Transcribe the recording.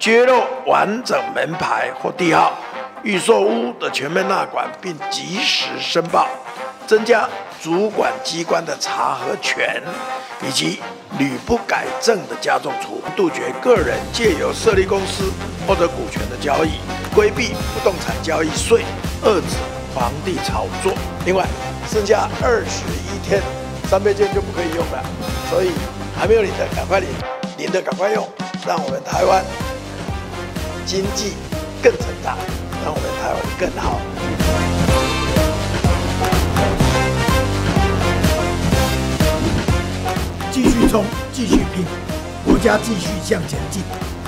揭露完整门牌或地号、预售屋的全面纳管，并及时申报，增加主管机关的查核权，以及屡不改正的加重处罚，杜绝个人借由设立公司或者股权的交易，规避不动产交易税，遏止房地炒作。另外，剩下21天，3倍券就不可以用了，所以还没有领的赶快领，领的赶快用，让我们台湾经济更成长，让我们台湾更好。 继续冲，继续拼，国家继续向前进。